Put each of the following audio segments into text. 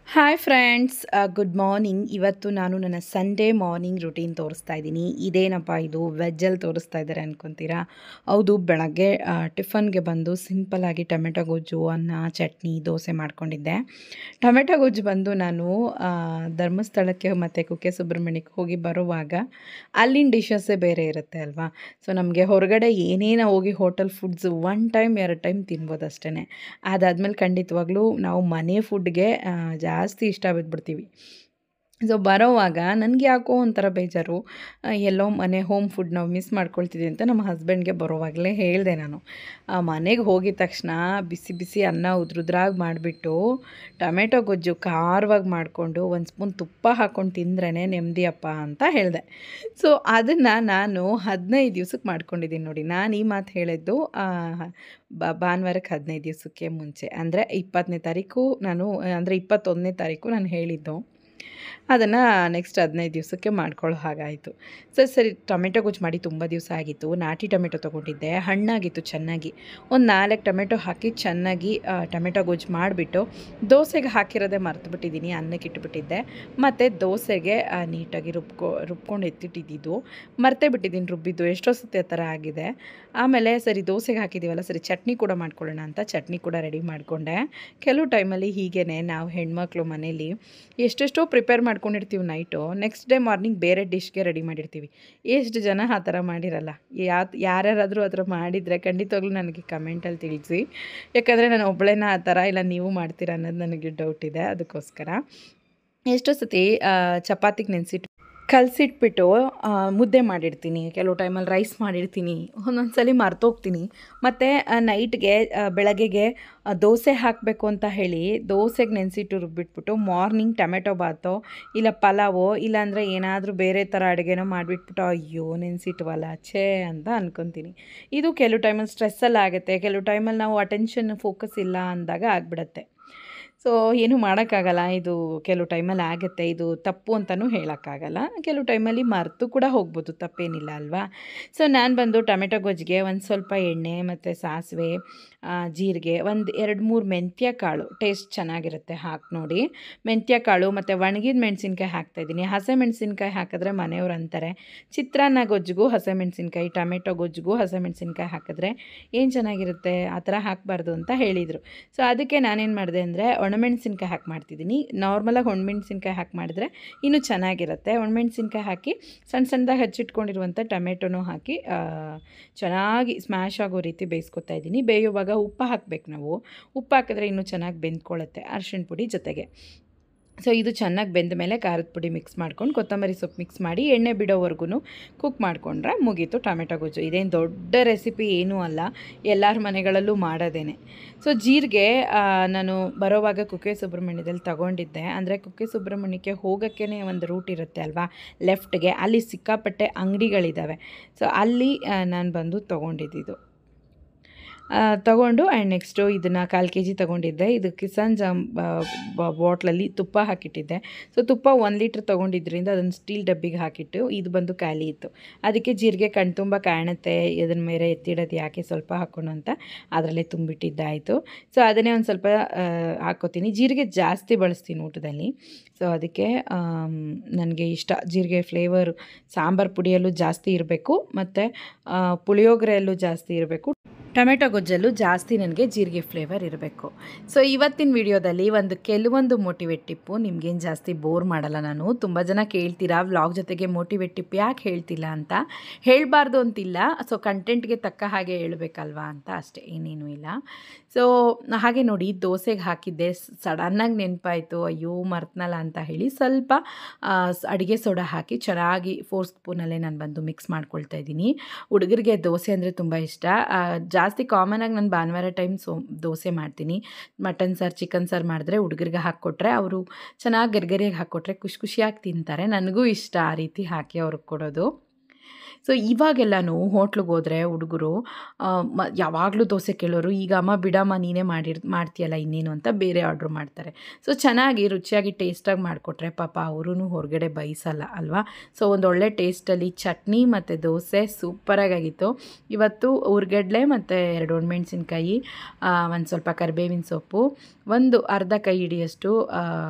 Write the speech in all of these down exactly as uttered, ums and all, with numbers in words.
Hi friends, good morning. ಇವತ್ತು ನಾನು ನನ್ನ ಸಂಡೇ ಮಾರ್ನಿಂಗ್ ರುಟೀನ್ ತೋರಿಸ್ತಾ ಇದ್ದೀನಿ. ಇದೇನಪ್ಪ ಇದು ವೆಜ್ಜಲ್ಲಿ ತೋರಿಸ್ತಾ ಇದ್ದಾರೆ ಅನ್ಕೊತೀರಾ? ಹೌದು, ಬೆಳಗ್ಗೆ ಟಿಫನ್ಗೆ ಬಂದು ಸಿಂಪಲ್ಲಾಗಿ ಟೊಮೆಟೊ ಗೊಜ್ಜು, ಅನ್ನ, ಚಟ್ನಿ, ದೋಸೆ ಮಾಡ್ಕೊಂಡಿದ್ದೆ. ಟೊಮೆಟೊ ಗೊಜ್ಜು ಬಂದು ನಾನು ಆ, ಧರ್ಮಸ್ಥಳಕ್ಕೆ ಮತ್ತು ಕುಕ್ಕೆ ಸುಬ್ರಹ್ಮಣ್ಯಕ್ಕೆ ಹೋಗಿ ಬರುವಾಗ ಅಲ್ಲಿನ ಡಿಶಸ್ಸೇ ಬೇರೆ ಇರುತ್ತೆ ಅಲ್ವಾ. ಸೊ ನಮಗೆ ಹೊರಗಡೆ ಏನೇನು ಹೋಗಿ ಹೋಟೆಲ್ ಫುಡ್ಸು ಒನ್ ಟೈಮ್ ಎರಡು ಟೈಮ್ ತಿನ್ಬೋದು ಅಷ್ಟೇ. ಅದಾದಮೇಲೆ ಖಂಡಿತವಾಗ್ಲೂ ನಾವು ಮನೆ ಫುಡ್ಗೆ ಜಾಸ್ತಿ ಇಷ್ಟ ಬಿದ್ದುಬಿಡ್ತೀವಿ. ಸೊ ಬರೋವಾಗ ನನಗೆ ಯಾಕೋ ಒಂಥರ ಬೇಜಾರು, ಆ, ಎಲ್ಲೋ ಮನೆ ಹೋಮ್ ಫುಡ್ ನಾವು ಮಿಸ್ ಮಾಡ್ಕೊಳ್ತಿದ್ದೀವಿ ಅಂತ ನಮ್ಮ ಹಸ್ಬೆಂಡ್ಗೆ ಬರೋವಾಗಲೇ ಹೇಳಿದೆ ನಾನು. ಮನೆಗೆ ಹೋಗಿದ ತಕ್ಷಣ ಬಿಸಿ ಬಿಸಿ ಅನ್ನ ಉದ್ರುದ್ರಾಗಿ ಮಾಡಿಬಿಟ್ಟು ಟೊಮೆಟೊ ಗೊಜ್ಜು ಖಾರವಾಗಿ ಮಾಡಿಕೊಂಡು ಒಂದು ಸ್ಪೂನ್ ತುಪ್ಪ ಹಾಕ್ಕೊಂಡು ತಿಂದ್ರೇ ನೆಮ್ಮದಿಯಪ್ಪ ಅಂತ ಹೇಳಿದೆ. ಸೊ ಅದನ್ನು ನಾನು ಹದಿನೈದು ದಿವ್ಸಕ್ಕೆ ಮಾಡ್ಕೊಂಡಿದ್ದೀನಿ ನೋಡಿ. ನಾನು ಈ ಮಾತು ಹೇಳಿದ್ದು ಬ ಭಾನುವಾರಕ್ಕೆ ಹದಿನೈದು ದಿವಸಕ್ಕೆ ಮುಂಚೆ, ಅಂದರೆ ಇಪ್ಪತ್ತನೇ ತಾರೀಕು ನಾನು, ಅಂದರೆ ಇಪ್ಪತ್ತೊಂದನೇ ತಾರೀಕು ನಾನು ಹೇಳಿದ್ದು. ಅದನ್ನು ನೆಕ್ಸ್ಟ್ ಹದಿನೈದು ದಿವಸಕ್ಕೆ ಮಾಡ್ಕೊಳ್ಳೋ ಹಾಗಾಯಿತು. ಸರಿ ಸರಿ ಟೊಮೆಟೊ ಗೊಜ್ಜು ಮಾಡಿ ತುಂಬ ದಿವಸ ಆಗಿತ್ತು. ನಾಟಿ ಟೊಮೆಟೊ ತೊಗೊಂಡಿದ್ದೆ, ಹಣ್ಣಾಗಿತ್ತು ಚೆನ್ನಾಗಿ. ಒಂದು ನಾಲ್ಕು ಟೊಮೆಟೊ ಹಾಕಿ ಚೆನ್ನಾಗಿ ಟೊಮೆಟೊ ಗೊಜ್ಜು ಮಾಡಿಬಿಟ್ಟು ದೋಸೆಗೆ ಹಾಕಿರೋದೇ ಮರ್ತುಬಿಟ್ಟಿದ್ದೀನಿ, ಅನ್ನಕ್ಕೆ ಇಟ್ಬಿಟ್ಟಿದ್ದೆ. ಮತ್ತು ದೋಸೆಗೆ ನೀಟಾಗಿ ರುಬ್ಕೊ ರುಬ್ಕೊಂಡು ಎತ್ತಿಟ್ಟಿದ್ದು ಮರ್ತೇ ಬಿಟ್ಟಿದ್ದೀನಿ ರುಬ್ಬಿದ್ದು. ಎಷ್ಟೋ ಸತಿ ಆ ಥರ ಆಗಿದೆ. ಆಮೇಲೆ ಸರಿ ದೋಸೆಗೆ ಹಾಕಿದ್ದೀವಲ್ಲ, ಸರಿ ಚಟ್ನಿ ಕೂಡ ಮಾಡ್ಕೊಳ್ಳೋಣ ಅಂತ ಚಟ್ನಿ ಕೂಡ ರೆಡಿ ಮಾಡಿಕೊಂಡೆ. ಕೆಲವು ಟೈಮಲ್ಲಿ ಹೀಗೇ ನಾವು ಹೆಣ್ಮಕ್ಳು ಮನೇಲಿ ಎಷ್ಟೆಷ್ಟೋ ಪ್ರಿಪೇರ್ ಮಾಡ್ಕೊಂಡಿರ್ತೀವಿ ನೈಟು, ನೆಕ್ಸ್ಟ್ ಡೇ ಮಾರ್ನಿಂಗ್ ಬೇರೆ ಡಿಶ್ಗೆ ರೆಡಿ ಮಾಡಿರ್ತೀವಿ. ಎಷ್ಟು ಜನ ಆ ಥರ ಮಾಡಿರಲ್ಲ? ಯಾ ಯಾರ್ಯಾರಾದರೂ ಆ ಥರ ಮಾಡಿದರೆ ಖಂಡಿತವಾಗ್ಲೂ ನನಗೆ ಕಮೆಂಟಲ್ಲಿ ತಿಳಿಸಿ. ಯಾಕಂದರೆ ನಾನು ಒಬ್ಬಳೇನ ಆ ಥರ, ಇಲ್ಲ ನೀವು ಮಾಡ್ತೀರಾ ಅನ್ನೋದು ನನಗೆ ಡೌಟ್ ಇದೆ. ಅದಕ್ಕೋಸ್ಕರ ಎಷ್ಟೋ ಸತಿ ಚಪಾತಿಗೆ ನೆನೆಸಿಟ್ಟು ಕಲಸಿಟ್ಬಿಟ್ಟು ಮುದ್ದೆ ಮಾಡಿರ್ತೀನಿ, ಕೆಲವು ಟೈಮಲ್ಲಿ ರೈಸ್ ಮಾಡಿರ್ತೀನಿ, ಒಂದೊಂದು ಸಲ ಮರ್ತೋಗ್ತೀನಿ. ಮತ್ತು ನೈಟ್ಗೆ ಬೆಳಗ್ಗೆಗೆ ದೋಸೆ ಹಾಕಬೇಕು ಅಂತ ಹೇಳಿ ದೋಸೆಗೆ ನೆನೆಸಿಟ್ಟು ರುಬ್ಬಿಟ್ಬಿಟ್ಟು ಮಾರ್ನಿಂಗ್ ಟೊಮೆಟೊ ಬಾತೋ ಇಲ್ಲ ಪಲಾವೋ ಇಲ್ಲಾಂದರೆ ಏನಾದರೂ ಬೇರೆ ಥರ ಅಡುಗೆನೋ ಮಾಡಿಬಿಟ್ಬಿಟ್ಟು ಅಯ್ಯೋ ನೆನೆಸಿಟ್ವಲ್ಲ ಛೇ ಅಂತ ಅಂದ್ಕೊತೀನಿ. ಇದು ಕೆಲವು ಟೈಮಲ್ಲಿ ಸ್ಟ್ರೆಸ್ಸಲ್ಲಿ ಆಗುತ್ತೆ, ಕೆಲವು ಟೈಮಲ್ಲಿ ನಾವು ಅಟೆನ್ಷನ್ ಫೋಕಸ್ ಇಲ್ಲ ಅಂದಾಗ ಆಗಿಬಿಡತ್ತೆ. ಸೊ ಏನೂ ಮಾಡೋಕ್ಕಾಗಲ್ಲ, ಇದು ಕೆಲವು ಟೈಮಲ್ಲಿ ಆಗುತ್ತೆ. ಇದು ತಪ್ಪು ಅಂತಲೂ ಹೇಳೋಕ್ಕಾಗಲ್ಲ. ಕೆಲವು ಟೈಮಲ್ಲಿ ಮರೆತು ಕೂಡ ಹೋಗ್ಬೋದು, ತಪ್ಪೇನಿಲ್ಲ ಅಲ್ವಾ. ಸೊ ನಾನು ಬಂದು ಟೊಮೆಟೊ ಗೊಜ್ಜಿಗೆ ಒಂದು ಸ್ವಲ್ಪ ಎಣ್ಣೆ ಮತ್ತು ಸಾಸಿವೆ, ಜೀರಿಗೆ, ಒಂದು ಎರಡು ಮೂರು ಮೆಂತ್ಯ ಕಾಳು, ಟೇಸ್ಟ್ ಚೆನ್ನಾಗಿರುತ್ತೆ ಹಾಕಿ ನೋಡಿ. ಮೆಂತ್ಯ ಕಾಳು ಮತ್ತು ಒಣಗಿದ ಮೆಣಸಿನ್ಕಾಯಿ ಹಾಕ್ತಾಯಿದ್ದೀನಿ. ಹಸಿಮೆಣ್ಸಿನ್ಕಾಯಿ ಹಾಕಿದ್ರೆ ಮನೆಯವ್ರು ಅಂತಾರೆ ಚಿತ್ರಾನ್ನ ಗೊಜ್ಜಿಗೂ ಹಸಿಮೆಣ್ಸಿನ್ಕಾಯಿ, ಟೊಮೆಟೊ ಗೊಜ್ಜಿಗೂ ಹಸಿಮೆಣ್ಸಿನ್ಕಾಯಿ ಹಾಕಿದ್ರೆ ಏನು ಚೆನ್ನಾಗಿರುತ್ತೆ, ಆ ಥರ ಹಾಕಬಾರ್ದು ಅಂತ ಹೇಳಿದರು. ಸೊ ಅದಕ್ಕೆ ನಾನೇನು ಮಾಡಿದೆ ಅಂದರೆ ಒಣಮೆಣ್ಸಿನ್ಕಾಯಿ ಹಾಕಿ ಮಾಡ್ತಿದ್ದೀನಿ. ನಾರ್ಮಲಾಗಿ ಒಣಮೆಣ್ಸಿನ್ಕಾಯಿ ಹಾಕಿ ಮಾಡಿದ್ರೆ ಇನ್ನೂ ಚೆನ್ನಾಗಿರುತ್ತೆ. ಒಣಮೆಣ್ಸಿನ್ಕಾಯಿ ಹಾಕಿ ಸಣ್ಣ ಸಣ್ಣದಾಗಿ ಹಚ್ಚಿಟ್ಕೊಂಡಿರುವಂಥ ಟೊಮೆಟೊನೂ ಹಾಕಿ ಚೆನ್ನಾಗಿ ಸ್ಮ್ಯಾಶ್ ಆಗೋ ರೀತಿ ಬೇಯಿಸ್ಕೊತಾ ಇದ್ದೀನಿ. ಬೇಯುವಾಗ ಉಪ್ಪು ಹಾಕಬೇಕು ನಾವು. ಉಪ್ಪು ಹಾಕಿದ್ರೆ ಇನ್ನೂ ಚೆನ್ನಾಗಿ ಬೆಂದ್ಕೊಳ್ಳುತ್ತೆ ಅರಿಶಿಣ ಪುಡಿ ಜೊತೆಗೆ. ಸೊ ಇದು ಚೆನ್ನಾಗಿ ಬೆಂದ ಮೇಲೆ ಖಾರದ ಪುಡಿ ಮಿಕ್ಸ್ ಮಾಡ್ಕೊಂಡು ಕೊತ್ತಂಬರಿ ಸೊಪ್ಪು ಮಿಕ್ಸ್ ಮಾಡಿ ಎಣ್ಣೆ ಬಿಡೋವರೆಗೂ ಕುಕ್ ಮಾಡಿಕೊಂಡ್ರೆ ಮುಗೀತು ಟೊಮೆಟೊ ಗೊಜ್ಜು. ಇದೇನು ದೊಡ್ಡ ರೆಸಿಪಿ ಏನೂ ಅಲ್ಲ, ಎಲ್ಲರ ಮನೆಗಳಲ್ಲೂ ಮಾಡೋದೇನೆ. ಸೊ ಜೀರಿಗೆ ನಾನು ಬರೋವಾಗ ಕುಕ್ಕೆ ಸುಬ್ರಹ್ಮಣ್ಯದಲ್ಲಿ ತೊಗೊಂಡಿದ್ದೆ. ಅಂದರೆ ಕುಕ್ಕೆ ಸುಬ್ರಹ್ಮಣ್ಯಕ್ಕೆ ಹೋಗೋಕ್ಕೇ ಒಂದು ರೂಟ್ ಇರುತ್ತೆ ಅಲ್ವಾ, ಲೆಫ್ಟ್ಗೆ, ಅಲ್ಲಿ ಸಿಕ್ಕಾಪಟ್ಟೆ ಅಂಗಡಿಗಳಿದ್ದಾವೆ. ಸೊ ಅಲ್ಲಿ ನಾನು ಬಂದು ತೊಗೊಂಡಿದ್ದು ತೊಗೊಂಡು ಆ್ಯಂಡ್ ನೆಕ್ಸ್ಟು ಇದನ್ನು ಕಾಲು ಕೆ ಜಿ ತೊಗೊಂಡಿದ್ದೆ. ಇದು ಕಿಸಾನ್ ಜಾಮ್ ಬಾಟ್ಲಲ್ಲಿ ತುಪ್ಪ ಹಾಕಿಟ್ಟಿದ್ದೆ. ಸೊ ತುಪ್ಪ ಒಂದು ಲೀಟ್ರ್ ತೊಗೊಂಡಿದ್ದರಿಂದ ಅದನ್ನು ಸ್ಟೀಲ್ ಡಬ್ಬಿಗೆ ಹಾಕಿಟ್ಟು ಇದು ಬಂದು ಖಾಲಿ ಇತ್ತು. ಅದಕ್ಕೆ ಜೀರಿಗೆ ಕಣ್ ತುಂಬ ಕಾಣುತ್ತೆ, ಇದನ್ನ ಮೇಲೆ ಎತ್ತಿಡೋದು ಯಾಕೆ ಸ್ವಲ್ಪ ಹಾಕ್ಕೊಂಡು ಅಂತ ಅದರಲ್ಲೇ ತುಂಬಿಟ್ಟಿದ್ದಾಯಿತು. ಸೊ ಅದನ್ನೇ ಒಂದು ಸ್ವಲ್ಪ ಹಾಕ್ಕೋತೀನಿ. ಜೀರಿಗೆ ಜಾಸ್ತಿ ಬಳಸ್ತೀನಿ ಊಟದಲ್ಲಿ. ಸೊ ಅದಕ್ಕೆ ನನಗೆ ಇಷ್ಟ ಜೀರಿಗೆ ಫ್ಲೇವರು. ಸಾಂಬಾರು ಪುಡಿಯಲ್ಲೂ ಜಾಸ್ತಿ ಇರಬೇಕು ಮತ್ತು ಪುಳಿಯೋಗರೆಯಲ್ಲೂ ಜಾಸ್ತಿ ಇರಬೇಕು, ಟೊಮೆಟೊ ಗೊಜ್ಜಲ್ಲೂ ಜಾಸ್ತಿ ನನಗೆ ಜೀರಿಗೆ ಫ್ಲೇವರ್ ಇರಬೇಕು. ಸೊ ಇವತ್ತಿನ ವಿಡಿಯೋದಲ್ಲಿ ಒಂದು ಕೆಲವೊಂದು ಮೋಟಿವೇಟ್ ಟಿಪ್ಪು, ನಿಮಗೇನು ಜಾಸ್ತಿ ಬೋರ್ ಮಾಡಲ್ಲ ನಾನು. ತುಂಬ ಜನ ಕೇಳ್ತೀರಾ ವ್ಲಾಗ್ ಜೊತೆಗೆ ಮೋಟಿವೇಟ್ ಟಿಪ್ ಯಾಕೆ ಹೇಳ್ತಿಲ್ಲ ಅಂತ. ಹೇಳಬಾರ್ದು ಅಂತಿಲ್ಲ, ಸೊ ಕಂಟೆಂಟ್ಗೆ ತಕ್ಕ ಹಾಗೆ ಹೇಳಬೇಕಲ್ವಾ ಅಂತ ಅಷ್ಟೇ, ಏನೇನೂ ಇಲ್ಲ. ಸೊ ಹಾಗೆ ನೋಡಿ ದೋಸೆಗೆ ಹಾಕಿದ್ದೆ, ಸಡನ್ನಾಗಿ ನೆನಪಾಯಿತು ಅಯ್ಯೋ ಮರ್ತನಲ್ಲ ಅಂತ ಹೇಳಿ ಸ್ವಲ್ಪ ಅಡುಗೆ ಸೋಡಾ ಹಾಕಿ ಚೆನ್ನಾಗಿ ಫೋರ್ ಸ್ಪೂನಲ್ಲೇ ನಾನು ಬಂದು ಮಿಕ್ಸ್ ಮಾಡ್ಕೊಳ್ತಾ ಇದ್ದೀನಿ. ಹುಡುಗರಿಗೆ ದೋಸೆ ಅಂದರೆ ತುಂಬ ಇಷ್ಟ. ಜಾಸ್ತಿ ಕಾಮನಾಗಿ ನಾನು ಭಾನುವಾರ ಟೈಮ್ ಸೋ ದೋಸೆ ಮಾಡ್ತೀನಿ. ಮಟನ್ ಸಾರು, ಚಿಕನ್ ಸಾರು ಮಾಡಿದ್ರೆ ಹುಡುಗರಿಗೆ ಹಾಕ್ಕೊಟ್ರೆ ಅವರು ಚೆನ್ನಾಗಿ ಗರಿಗರಿಯಾಗಿ ಹಾಕ್ಕೊಟ್ರೆ ಖುಷಿ ಖುಷಿಯಾಗಿ ತಿಂತಾರೆ. ನನಗೂ ಇಷ್ಟ ಆ ರೀತಿ ಹಾಕಿ ಅವ್ರಿಗೆ ಕೊಡೋದು. ಸೊ ಇವಾಗೆಲ್ಲನೂ ಹೋಟ್ಲಿಗೆ ಹೋದರೆ ಹುಡುಗರು ಮ ಯಾವಾಗಲೂ ದೋಸೆ ಕೇಳೋರು. ಈಗ ಅಮ್ಮ ಬಿಡಮ್ಮ ನೀನೇ ಮಾಡಿರ್ ಮಾಡ್ತೀಯಲ್ಲ ಇನ್ನೇನು ಅಂತ ಬೇರೆ ಆರ್ಡ್ರ್ ಮಾಡ್ತಾರೆ. ಸೊ ಚೆನ್ನಾಗಿ ರುಚಿಯಾಗಿ ಟೇಸ್ಟಾಗಿ ಮಾಡಿಕೊಟ್ರೆ ಪಾಪ ಅವರೂ ಹೊರಗಡೆ ಬಯಸಲ್ಲ ಅಲ್ವಾ. ಸೊ ಒಂದೊಳ್ಳೆ ಟೇಸ್ಟಲ್ಲಿ ಚಟ್ನಿ ಮತ್ತು ದೋಸೆ ಸೂಪರಾಗಿತ್ತು. ಇವತ್ತು ಹುರ್ಗಡ್ಲೆ ಮತ್ತು ಎರಡು ಒಣಮೆಣ್ಸಿನ್ಕಾಯಿ, ಒಂದು ಸ್ವಲ್ಪ ಕರಿಬೇವಿನ ಸೊಪ್ಪು, ಒಂದು ಅರ್ಧ ಕೈ ಹಿಡಿಯಷ್ಟು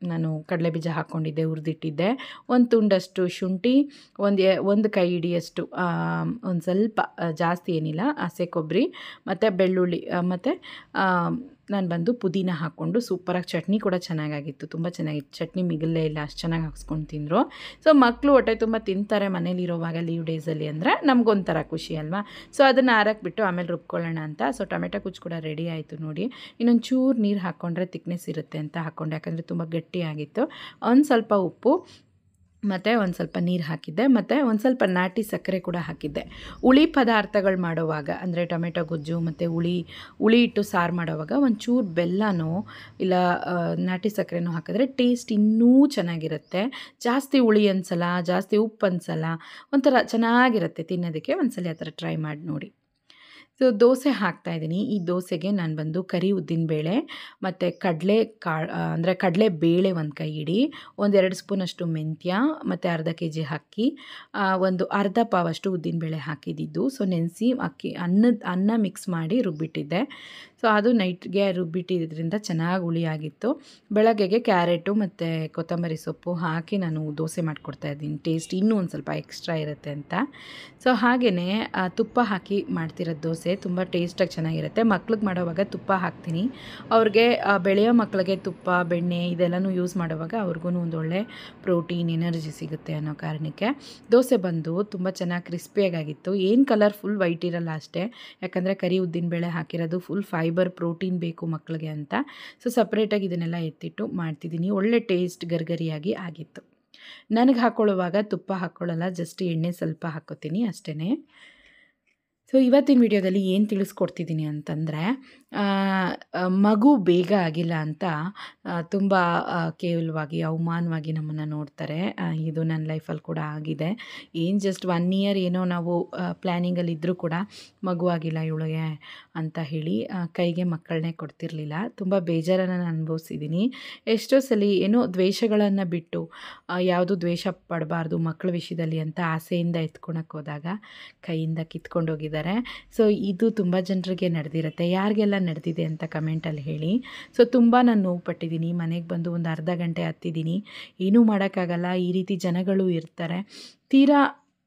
ನಾನು ಕಡಲೆ ಬೀಜ ಹಾಕ್ಕೊಂಡಿದ್ದೆ, ಹುರಿದಿಟ್ಟಿದ್ದೆ. ಒಂದು ತುಂಡಷ್ಟು ಶುಂಠಿ, ಒಂದು ಒಂದು ಕೈ ಹಿಡಿಯಷ್ಟು ಒಂದು ಸ್ವಲ್ಪ ಜಾಸ್ತಿ ಏನಿಲ್ಲ ಹಸೆ ಕೊಬ್ಬರಿ ಮತ್ತು ಬೆಳ್ಳುಳ್ಳಿ ಮತ್ತು ನಾನು ಬಂದು ಪುದೀನ ಹಾಕ್ಕೊಂಡು ಸೂಪರಾಗಿ ಚಟ್ನಿ ಕೂಡ ಚೆನ್ನಾಗಾಗಿತ್ತು, ತುಂಬ ಚೆನ್ನಾಗಿತ್ತು. ಚಟ್ನಿ ಮಿಗಲೇ ಇಲ್ಲ, ಅಷ್ಟು ಚೆನ್ನಾಗಿ ಹಾಕ್ಸ್ಕೊಂಡು ತಿಂದರು. ಸೊ ಮಕ್ಕಳು ಹೊಟ್ಟೆ ತುಂಬ ತಿಂತಾರೆ ಮನೇಲಿರೋವಾಗ ಲೀವ್ ಡೇಸಲ್ಲಿ ಅಂದರೆ ನಮಗೊಂಥರ ಖುಷಿ ಅಲ್ವಾ. ಸೊ ಅದನ್ನು ಆರಕ್ಬಿಟ್ಟು ಆಮೇಲೆ ರುಬ್ಕೊಳ್ಳೋಣ ಅಂತ. ಸೊ ಟೊಮೆಟೊ ಕುಚ್ಚು ಕೂಡ ರೆಡಿ ಆಯಿತು ನೋಡಿ. ಇನ್ನೊಂದು ಚೂರು ನೀರು ಹಾಕ್ಕೊಂಡ್ರೆ ತಿಕ್ನೆಸ್ ಇರುತ್ತೆ ಅಂತ ಹಾಕ್ಕೊಂಡೆ, ಯಾಕಂದರೆ ತುಂಬ ಗಟ್ಟಿಯಾಗಿತ್ತು. ಒಂದು ಸ್ವಲ್ಪ ಉಪ್ಪು ಮತ್ತು ಒಂದು ಸ್ವಲ್ಪ ನೀರು ಹಾಕಿದ್ದೆ, ಮತ್ತು ಒಂದು ಸ್ವಲ್ಪ ನಾಟಿ ಸಕ್ಕರೆ ಕೂಡ ಹಾಕಿದ್ದೆ. ಹುಳಿ ಪದಾರ್ಥಗಳು ಮಾಡುವಾಗ ಅಂದರೆ ಟೊಮೆಟೊ ಗೊಜ್ಜು ಮತ್ತು ಹುಳಿ ಹುಳಿ ಇಟ್ಟು ಸಾರು ಮಾಡುವಾಗ ಒಂಚೂರು ಬೆಲ್ಲನೋ ಇಲ್ಲ ನಾಟಿ ಸಕ್ಕರೆನೋ ಹಾಕಿದ್ರೆ ಟೇಸ್ಟ್ ಇನ್ನೂ ಚೆನ್ನಾಗಿರುತ್ತೆ. ಜಾಸ್ತಿ ಹುಳಿ ಅನ್ಸಲ್ಲ, ಜಾಸ್ತಿ ಉಪ್ಪು ಅನ್ಸಲ್ಲ, ಒಂಥರ ಚೆನ್ನಾಗಿರುತ್ತೆ ತಿನ್ನೋದಕ್ಕೆ. ಒಂದ್ಸಲ ಆ ಥರ ಟ್ರೈ ಮಾಡಿ ನೋಡಿ. ಸೊ ದೋಸೆ ಹಾಕ್ತಾಯಿದ್ದೀನಿ. ಈ ದೋಸೆಗೆ ನಾನು ಬಂದು ಕರಿ ಉದ್ದಿನಬೇಳೆ ಮತ್ತು ಕಡಲೆ ಕಾಳು ಅಂದರೆ ಕಡಲೆ ಬೇಳೆ ಒಂದು ಕೈ ಹಿಡಿ, ಒಂದೆರಡು ಸ್ಪೂನಷ್ಟು ಮೆಂತ್ಯ ಮತ್ತು ಅರ್ಧ ಕೆ ಜಿ ಅಕ್ಕಿ, ಒಂದು ಅರ್ಧ ಪಾವಷ್ಟು ಉದ್ದಿನಬೇಳೆ ಹಾಕಿದ್ದಿದ್ದು. ಸೊ ನೆನೆಸಿ ಅಕ್ಕಿ ಅನ್ನದ ಅನ್ನ ಮಿಕ್ಸ್ ಮಾಡಿ ರುಬ್ಬಿಟ್ಟಿದ್ದೆ. ಸೊ ಅದು ನೈಟ್ಗೆ ರುಬ್ಬಿಟ್ಟಿದ್ದರಿಂದ ಚೆನ್ನಾಗಿ ಹುಳಿಯಾಗಿತ್ತು. ಬೆಳಗ್ಗೆಗೆ ಕ್ಯಾರೆಟು ಮತ್ತು ಕೊತ್ತಂಬರಿ ಸೊಪ್ಪು ಹಾಕಿ ನಾನು ದೋಸೆ ಮಾಡಿಕೊಡ್ತಾಯಿದ್ದೀನಿ, ಟೇಸ್ಟ್ ಇನ್ನೂ ಒಂದು ಸ್ವಲ್ಪ ಎಕ್ಸ್ಟ್ರಾ ಇರುತ್ತೆ ಅಂತ. ಸೊ ಹಾಗೆಯೇ ತುಪ್ಪ ಹಾಕಿ ಮಾಡ್ತಿರೋದು ದೋಸೆ ತುಂಬ ಟೇಸ್ಟಾಗಿ ಚೆನ್ನಾಗಿರುತ್ತೆ. ಮಕ್ಳಿಗೆ ಮಾಡೋವಾಗ ತುಪ್ಪ ಹಾಕ್ತೀನಿ. ಅವ್ರಿಗೆ ಬೆಳೆಯೋ ಮಕ್ಕಳಿಗೆ ತುಪ್ಪ ಬೆಣ್ಣೆ ಇದೆಲ್ಲನೂ ಯೂಸ್ ಮಾಡುವಾಗ ಅವ್ರಿಗೂ ಒಂದು ಒಳ್ಳೆ ಪ್ರೋಟೀನ್ ಎನರ್ಜಿ ಸಿಗುತ್ತೆ ಅನ್ನೋ ಕಾರಣಕ್ಕೆ. ದೋಸೆ ಬಂದು ತುಂಬ ಚೆನ್ನಾಗಿ ಕ್ರಿಸ್ಪಿಯಾಗಿತ್ತು. ಏನು ಕಲರ್ ಫುಲ್ ವೈಟ್ ಇರಲ್ಲ ಅಷ್ಟೇ, ಯಾಕಂದರೆ ಕರಿ ಉದ್ದಿನಬೇಳೆ ಹಾಕಿರೋದು ಫುಲ್ ಫೈಬರ್ ಪ್ರೋಟೀನ್ ಬೇಕು ಮಕ್ಕಳಿಗೆ ಅಂತ. ಸೊ ಸಪ್ರೇಟಾಗಿ ಇದನ್ನೆಲ್ಲ ಎತ್ತಿಟ್ಟು ಮಾಡ್ತಿದ್ದೀನಿ. ಒಳ್ಳೆ ಟೇಸ್ಟ್ ಗರ್ಗರಿಯಾಗಿ ಆಗಿತ್ತು. ನನಗೆ ಹಾಕ್ಕೊಳ್ಳುವಾಗ ತುಪ್ಪ ಹಾಕ್ಕೊಳ್ಳಲ್ಲ, ಜಸ್ಟ್ ಎಣ್ಣೆ ಸ್ವಲ್ಪ ಹಾಕ್ಕೋತೀನಿ ಅಷ್ಟೇ. ಸೊ ಇವತ್ತಿನ ವಿಡಿಯೋದಲ್ಲಿ ಏನು ತಿಳಿಸ್ಕೊಡ್ತಿದ್ದೀನಿ ಅಂತಂದರೆ, ಮಗು ಬೇಗ ಆಗಿಲ್ಲ ಅಂತ ತುಂಬ ಕೇವಲವಾಗಿ ಅವಮಾನವಾಗಿ ನಮ್ಮನ್ನು ನೋಡ್ತಾರೆ. ಇದು ನನ್ನ ಲೈಫಲ್ಲಿ ಕೂಡ ಆಗಿದೆ. ಏನು ಜಸ್ಟ್ ಒನ್ ಇಯರ್ ಏನೋ ನಾವು ಪ್ಲ್ಯಾನಿಂಗಲ್ಲಿ ಇದ್ದರೂ ಕೂಡ ಮಗು ಆಗಿಲ್ಲ ಇವಳಿಗೆ ಅಂತ ಹೇಳಿ ಕೈಗೆ ಮಕ್ಕಳನ್ನೇ ಕೊಡ್ತಿರ್ಲಿಲ್ಲ. ತುಂಬ ಬೇಜಾರನ್ನು ನಾನು ಅನುಭವಿಸಿದ್ದೀನಿ. ಎಷ್ಟೋ ಸಲ ಏನೋ ದ್ವೇಷಗಳನ್ನು ಬಿಟ್ಟು ಯಾವುದು ದ್ವೇಷ ಪಡಬಾರ್ದು ಮಕ್ಕಳ ವಿಷಯದಲ್ಲಿ ಅಂತ ಆಸೆಯಿಂದ ಎತ್ಕೊಳಕ್ಕೆ ಹೋದಾಗ ಕೈಯಿಂದ ಕಿತ್ಕೊಂಡೋಗಿದ್ದಾರೆ. ಸೊ ಇದು ತುಂಬ ಜನರಿಗೆ ನಡೆದಿರುತ್ತೆ. ಯಾರಿಗೆಲ್ಲ ನಡೆದಿದೆ ಅಂತ ಕಮೆಂಟಲ್ಲಿ ಹೇಳಿ. ಸೊ ತುಂಬ ನಾನು ನೋವು ಪಟ್ಟಿದ್ದೀನಿ. ಮನೆಗೆ ಬಂದು ಒಂದು ಅರ್ಧ ಗಂಟೆ ಹತ್ತಿದ್ದೀನಿ, ಏನೂ ಮಾಡೋಕ್ಕಾಗಲ್ಲ. ಈ ರೀತಿ ಜನಗಳು ಇರ್ತಾರೆ. ತೀರಾ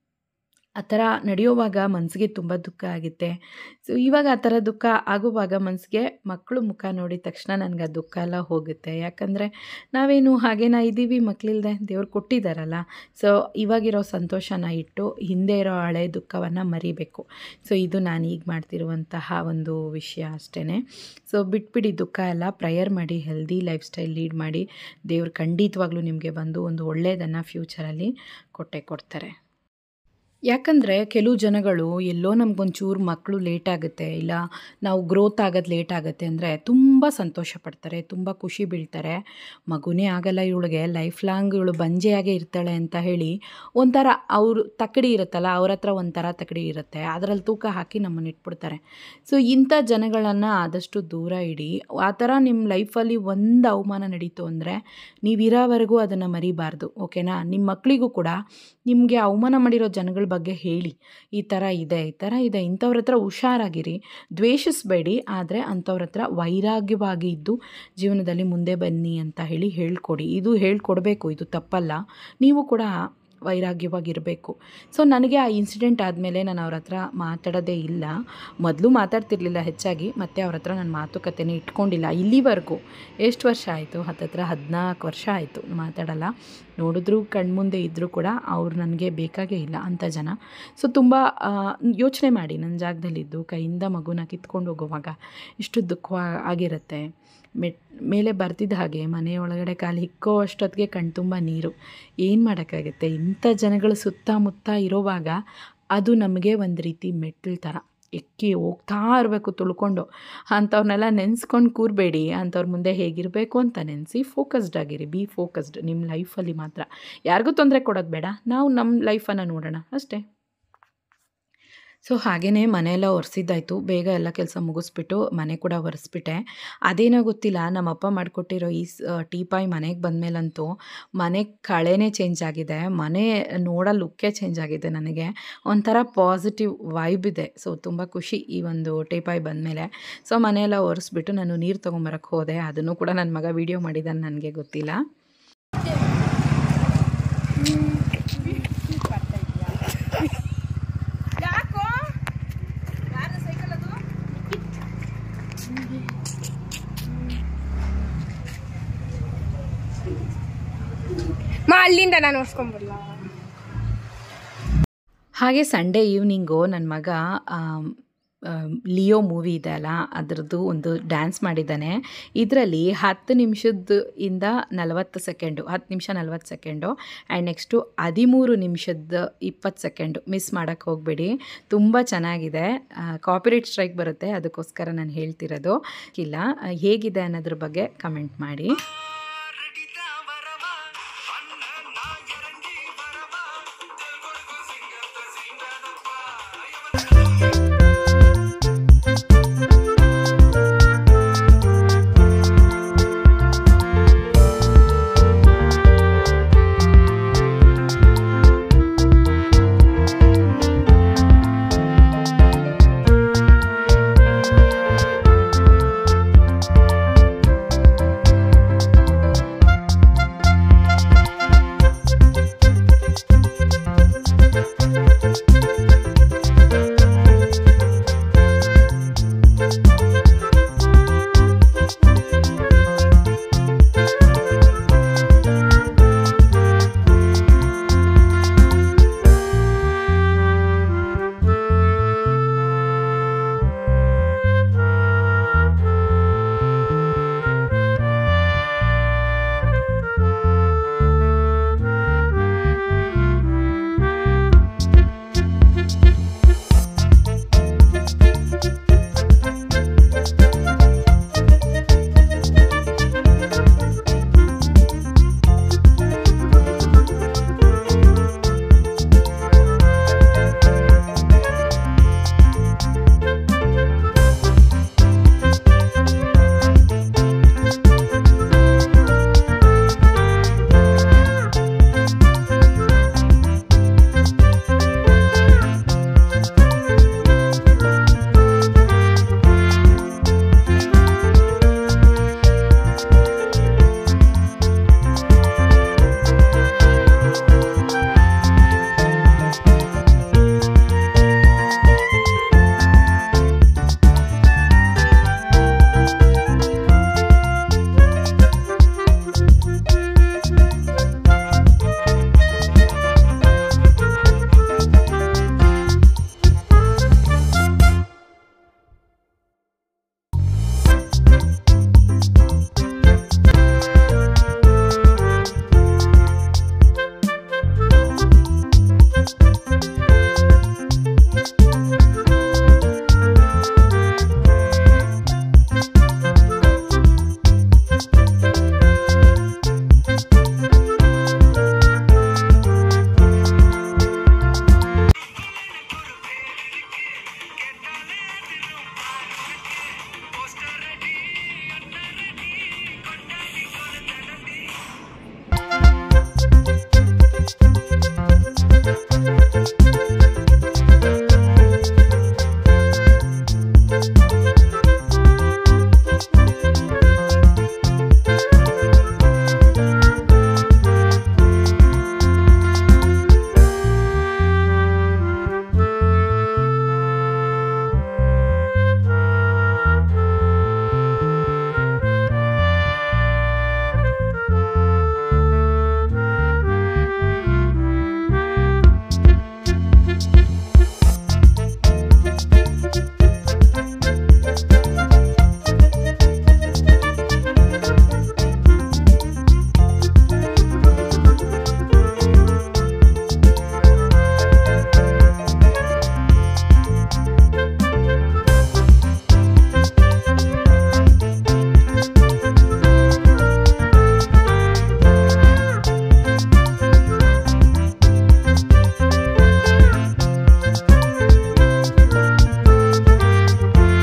ಆ ಥರ ನಡೆಯೋವಾಗ ಮನಸ್ಸಿಗೆ ತುಂಬ ದುಃಖ ಆಗುತ್ತೆ. ಸೊ ಇವಾಗ ಆ ಥರ ದುಃಖ ಆಗುವಾಗ ಮನಸ್ಸಿಗೆ ಮಕ್ಕಳು ಮುಖ ನೋಡಿದ ತಕ್ಷಣ ನನಗೆ ಆ ದುಃಖ ಎಲ್ಲ ಹೋಗುತ್ತೆ. ಯಾಕಂದರೆ ನಾವೇನು ಹಾಗೇನಾ ಇದ್ದೀವಿ, ಮಕ್ಕಳಿಲ್ಲದೆ ದೇವ್ರು ಕೊಟ್ಟಿದ್ದಾರಲ್ಲ. ಸೊ ಇವಾಗಿರೋ ಸಂತೋಷನ ಇಟ್ಟು ಹಿಂದೆ ಇರೋ ಹಳೆ ದುಃಖವನ್ನು ಮರಿಬೇಕು. ಸೊ ಇದು ನಾನು ಈಗ ಮಾಡ್ತಿರುವಂತಹ ಒಂದು ವಿಷಯ ಅಷ್ಟೇ. ಸೊ ಬಿಟ್ಬಿಡಿ ದುಃಖ ಎಲ್ಲ, ಪ್ರೇಯರ್ ಮಾಡಿ, ಹೆಲ್ದಿ ಲೈಫ್ ಸ್ಟೈಲ್ ಲೀಡ್ ಮಾಡಿ. ದೇವ್ರು ಖಂಡಿತವಾಗ್ಲೂ ನಿಮಗೆ ಬಂದು ಒಂದು ಒಳ್ಳೆಯದನ್ನು ಫ್ಯೂಚರಲ್ಲಿ ಕೊಟ್ಟೆ ಕೊಡ್ತಾರೆ. ಯಾಕಂದರೆ ಕೆಲವು ಜನಗಳು ಎಲ್ಲೋ ನಮಗೊಂಚೂರು ಮಕ್ಕಳು ಲೇಟ್ ಆಗುತ್ತೆ, ಇಲ್ಲ ನಾವು ಗ್ರೋತ್ ಆಗೋದು ಲೇಟ್ ಆಗುತ್ತೆ ಅಂದರೆ ತುಂಬ ಸಂತೋಷ ಪಡ್ತಾರೆ, ತುಂಬ ಖುಷಿ ಬೀಳ್ತಾರೆ. ಮಗುನೇ ಆಗಲ್ಲ ಇವಳಿಗೆ, ಲೈಫ್ ಲಾಂಗ್ ಇವಳು ಬಂಜೆಯಾಗೇ ಇರ್ತಾಳೆ ಅಂತ ಹೇಳಿ ಒಂಥರ ಅವರು ತಕ್ಕಡಿ ಇರುತ್ತಲ್ಲ, ಅವ್ರ ಹತ್ರ ಒಂಥರ ತಕ್ಕಡಿ ಇರುತ್ತೆ, ಅದರಲ್ಲಿ ತೂಕ ಹಾಕಿ ನಮ್ಮನ್ನು ಇಟ್ಬಿಡ್ತಾರೆ. ಸೊ ಇಂಥ ಜನಗಳನ್ನು ಆದಷ್ಟು ದೂರ ಇಡಿ. ಆ ಥರ ನಿಮ್ಮ ಲೈಫಲ್ಲಿ ಒಂದು ಅವಮಾನ ನಡೀತು ಅಂದರೆ ನೀವಿರೋವರೆಗೂ ಅದನ್ನು ಮರಿಬಾರ್ದು, ಓಕೆನಾ. ನಿಮ್ಮ ಮಕ್ಕಳಿಗೂ ಕೂಡ ನಿಮಗೆ ಅವಮಾನ ಮಾಡಿರೋ ಜನಗಳ ಬಗ್ಗೆ ಹೇಳಿ, ಈ ಥರ ಇದೆ ಈ ಥರ ಇದೆ ಇಂಥವ್ರ ಹತ್ರ ಹುಷಾರಾಗಿರಿ, ದ್ವೇಷಿಸಬೇಡಿ, ಆದರೆ ಅಂಥವ್ರ ಹತ್ರ ವೈರಾಗ್ಯವಾಗಿ ಇದ್ದು ಜೀವನದಲ್ಲಿ ಮುಂದೆ ಬನ್ನಿ ಅಂತ ಹೇಳಿ ಹೇಳ್ಕೊಡಿ. ಇದು ಹೇಳ್ಕೊಡ್ಬೇಕು, ಇದು ತಪ್ಪಲ್ಲ. ನೀವು ಕೂಡ ವೈರಾಗ್ಯವಾಗಿರಬೇಕು. ಸೊ ನನಗೆ ಆ ಇನ್ಸಿಡೆಂಟ್ ಆದಮೇಲೆ ನಾನು ಅವ್ರ ಹತ್ರ ಮಾತಾಡೋದೇ ಇಲ್ಲ. ಮೊದಲು ಮಾತಾಡ್ತಿರ್ಲಿಲ್ಲ ಹೆಚ್ಚಾಗಿ, ಮತ್ತು ಅವ್ರ ಹತ್ರ ನಾನು ಮಾತುಕತೆನೇ ಇಟ್ಕೊಂಡಿಲ್ಲ ಇಲ್ಲಿವರೆಗೂ. ಎಷ್ಟು ವರ್ಷ ಆಯಿತು? ಹತ್ತತ್ರ ಹದಿನಾಲ್ಕು ವರ್ಷ ಆಯಿತು ಮಾತಾಡಲ್ಲ. ನೋಡಿದ್ರು ಕಣ್ಮುಂದೆ ಇದ್ದರೂ ಕೂಡ ಅವ್ರು ನನಗೆ ಬೇಕಾಗೇ ಇಲ್ಲ ಅಂಥ ಜನ. ಸೊ ತುಂಬ ಯೋಚನೆ ಮಾಡಿ, ನನ್ನ ಜಾಗದಲ್ಲಿದ್ದು ಕೈಯಿಂದ ಮಗುನ ಕಿತ್ಕೊಂಡು ಹೋಗುವಾಗ ಎಷ್ಟು ದುಃಖ ಆಗಿರುತ್ತೆ. ಮೆಟ್ ಮೇಲೆ ಬರ್ತಿದ್ದ ಹಾಗೆ ಮನೆಯೊಳಗಡೆ ಕಾಲು ಹಿಕ್ಕೋ ಅಷ್ಟೊತ್ತಿಗೆ ಕಣ್ತುಂಬ ನೀರು. ಏನು ಮಾಡೋಕ್ಕಾಗುತ್ತೆ? ಇಂಥ ಜನಗಳು ಸುತ್ತಮುತ್ತ ಇರೋವಾಗ ಅದು ನಮಗೆ ಒಂದು ರೀತಿ ಮೆಟ್ಟಿಲು ಥರ ಎಕ್ಕಿ ಹೋಗ್ತಾ ಇರಬೇಕು ತುಳ್ಕೊಂಡು. ಅಂಥವ್ರನ್ನೆಲ್ಲ ನೆನೆಸ್ಕೊಂಡು ಕೂರಬೇಡಿ. ಅಂಥವ್ರ ಮುಂದೆ ಹೇಗಿರಬೇಕು ಅಂತ ನೆನೆಸಿ ಫೋಕಸ್ಡ್ ಆಗಿರಿ. ಬಿ ಫೋಕಸ್ಡ್ ನಿಮ್ಮ ಲೈಫಲ್ಲಿ ಮಾತ್ರ. ಯಾರಿಗೂ ತೊಂದರೆ ಕೊಡೋದು ಬೇಡ, ನಾವು ನಮ್ಮ ಲೈಫನ್ನು ನೋಡೋಣ ಅಷ್ಟೇ. ಸೊ ಹಾಗೆಯೇ ಮನೆಯೆಲ್ಲ ಒರೆಸಿದ್ದಾಯಿತು. ಬೇಗ ಎಲ್ಲ ಕೆಲಸ ಮುಗಿಸ್ಬಿಟ್ಟು ಮನೆ ಕೂಡ ಒರೆಸ್ಬಿಟ್ಟೆ. ಅದೇನೋ ಗೊತ್ತಿಲ್ಲ, ನಮ್ಮಪ್ಪ ಮಾಡಿಕೊಟ್ಟಿರೋ ಈ ಟೀಪಾಯ್ ಮನೆಗೆ ಬಂದಮೇಲಂತೂ ಮನೆ ಕಳೆನೇ ಚೇಂಜ್ ಆಗಿದೆ, ಮನೆ ನೋಡೋ ಲುಕ್ಕೇ ಚೇಂಜ್ ಆಗಿದೆ. ನನಗೆ ಒಂಥರ ಪಾಸಿಟಿವ್ ವೈಬ್ ಇದೆ. ಸೊ ತುಂಬ ಖುಷಿ ಈ ಒಂದು ಟೀಪಾಯ್ ಬಂದಮೇಲೆ. ಸೊ ಮನೆಯೆಲ್ಲ ಒರೆಸ್ಬಿಟ್ಟು ನಾನು ನೀರು ತೊಗೊಂಬರಕ್ಕೆ ಹೋದೆ. ಅದನ್ನು ಕೂಡ ನನ್ನ ಮಗ ವೀಡಿಯೋ ಮಾಡಿದ್ದಾನೆ, ನನಗೆ ಗೊತ್ತಿಲ್ಲ. ಯಾಕೋ ಯಾರ ಸೈಕಲ್ ಅದು ಮಾ ಅಲ್ಲಿಂದ ನಾನು ಓಡಿಸ್ಕೊಂಡ್ಬರಲ್ಲ. ಹಾಗೆ ಸಂಡೇ ಈವ್ನಿಂಗು ನನ್ನ ಮಗ ಲಿಯೋ ಮೂವಿ ಇದೆ ಅಲ್ಲ ಅದರದ್ದು ಒಂದು ಡ್ಯಾನ್ಸ್ ಮಾಡಿದ್ದಾನೆ. ಇದರಲ್ಲಿ ಹತ್ತು ನಿಮಿಷದ್ದು ಇಂದ ನಲವತ್ತು ಸೆಕೆಂಡು ಹತ್ತು ನಿಮಿಷ ನಲ್ವತ್ತು ಸೆಕೆಂಡು ಆ್ಯಂಡ್ ನೆಕ್ಸ್ಟು ಹದಿಮೂರು ನಿಮಿಷದ ಇಪ್ಪತ್ತು ಸೆಕೆಂಡು ಮಿಸ್ ಮಾಡೋಕ್ಕೆ ಹೋಗಬೇಡಿ. ತುಂಬ ಚೆನ್ನಾಗಿದೆ. ಕಾಪಿರೈಟ್ ಸ್ಟ್ರೈಕ್ ಬರುತ್ತೆ, ಅದಕ್ಕೋಸ್ಕರ ನಾನು ಹೇಳ್ತಿರೋದು. ಇಲ್ಲ ಹೇಗಿದೆ ಅನ್ನೋದ್ರ ಬಗ್ಗೆ ಕಮೆಂಟ್ ಮಾಡಿ.